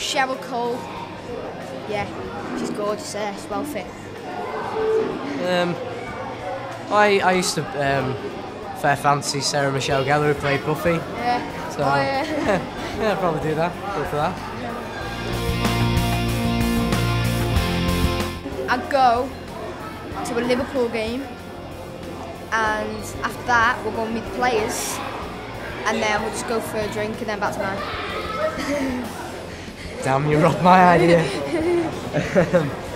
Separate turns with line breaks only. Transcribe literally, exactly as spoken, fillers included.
Cheryl Cole. Yeah, she's gorgeous. Uh, she's well fit.
Um, I I used to um, fair fancy Sarah Michelle Gellar, who played Buffy.
Yeah.
So
Oh, yeah.
yeah, I'd probably do that. Go for that.
I'd go to a Liverpool game, and after that we'll go and meet the players, and then we'll just go for a drink and then back to mine.
Damn, you robbed my idea.